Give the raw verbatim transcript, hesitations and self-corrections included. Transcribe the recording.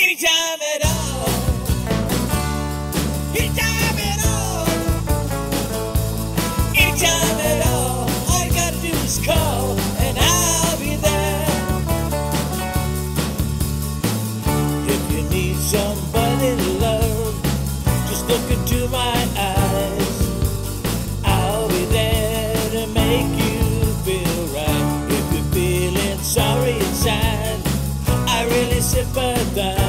anytime at all. Anytime at all. Anytime at all. All you gotta do is call and I'll be there. If you need somebody to love, just look into my eyes. I'll be there to make you feel right. If you're feeling sorry inside, I really sympathize.